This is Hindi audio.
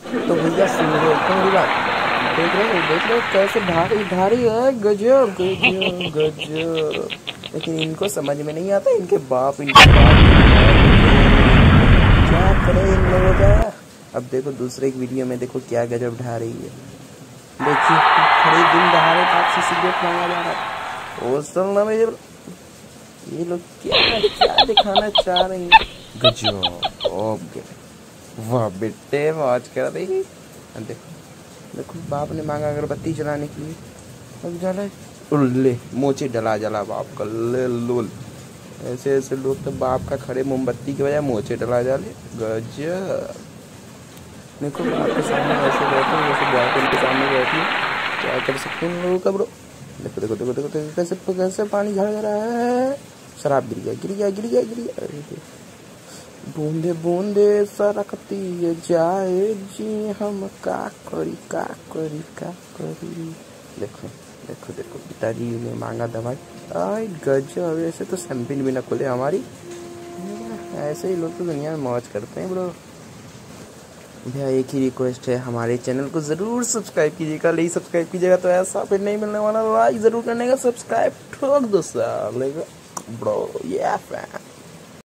तो भैया सुन रहे हो मेरी बात? देख रहे हो कैसे भारी भारी है, गजब गजब गजब। लेकिन इनको समझ में नहीं आता, इनके बाप क्या करे इन लोगों का। अब देखो दूसरे एक वीडियो में देखो क्या गजब ढा रही है। देखिए खड़े दिन दहाड़े पाप से सिगरेट मांगा जा रहा है। हॉस्टल ना में ये लोग क्या क्या दिखाना चाह रहे हैं। गजब ओके, वाह बेटे मौज कर रही। देखो देखो बाप ने मांगा अगरबत्ती जलाने के लिए, अब जला उल्ले मोचे जला जला बाप का ले लोल। ऐसे ऐसे लोग तो बाप का खड़े मोमबत्ती की बजाय मोचे डला जाले। गजब। देखो बाप के सामने ऐसे बैठे जैसे बॉयफ्रेंड के सामने बैठी, क्या कर सकते हैं इन लोगों का ब्रो। देखो देखो देखो देखो देखो कैसे कैसे पानी झड़ रहा है। शराब गिर गया गिर गया गिर गया गिर गया। बूंदे बूंदे सरकती जाए जी, हम का करी का करी का करी। देखो देखो देखो पिताजी ने मांगा दवाई। आई गजब, ऐसे तो सैंपिन भी ना खुले हमारी। ऐसे ही लोग तो दुनिया में मौज करते हैं ब्रो। भैया एक ही रिक्वेस्ट है, हमारे चैनल को ज़रूर सब्सक्राइब कीजिएगा। नहीं सब्सक्राइब कीजिएगा तो ऐसा फिर नहीं मिलने वाला। लाइक ज़रूर करने का, सब्सक्राइब ठोक दो साले ब्रो। ये फैन।